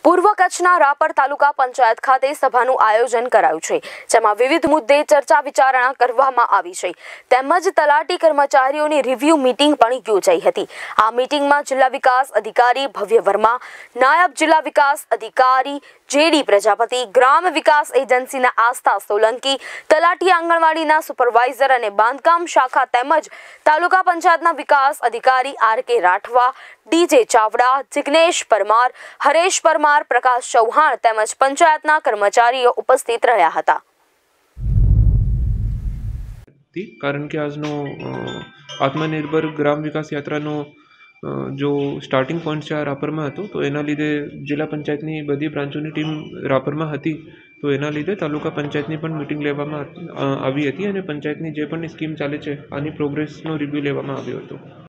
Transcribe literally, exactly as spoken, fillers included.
પૂર્વ કચ્છના રાપર તાલુકા પંચાયત ખાતે સભાનું આયોજન કરાયું છે, જેમાં વિવિધ મુદ્દે ચર્ચા વિચારણા કરવામાં આવી છે, તેમજ તલાટી કર્મચારીઓની રિવ્યુ મીટિંગ પણ યોજાઈ હતી। આ મીટિંગમાં જિલ્લા વિકાસ અધિકારી ભવ્ય વર્મા, નાયબ જિલ્લા વિકાસ અધિકારી જેડી પ્રજાપતિ, ગ્રામ વિકાસ એજન્સીના આસ્થા સોલંકી, તલાટી આંગણવાડીના સુપરવાઇઝર અને બાંધકામ શાખા તેમજ તાલુકા પંચાયતના વિકાસ અધિકારી R K Rathwa, D J Chavda, Jignesh Parmar, Haresh Parmar, Prakash Chauhan તેમજ પંચાયતના કર્મચારીઓ ઉપસ્થિત રહ્યા હતા। કારણ કે આજનો આત્મનિર્ભર ગ્રામ વિકાસ યાત્રાનો જો સ્ટાર્ટિંગ પોઈન્ટ છે આ રાપરમાં હતો, તો એના લીધે જિલ્લા પંચાયતની બધી બ્રાન્ચોની ટીમ રાપરમાં હતી, તો એના લીધે તાલુકા પંચાયતની પણ મિટિંગ લેવામાં આવી હતી અને પંચાયતની જે પણ સ્કીમ ચાલે છે આની પ્રોગ્રેસનો રિવ્યૂ લેવામાં આવ્યો હતો।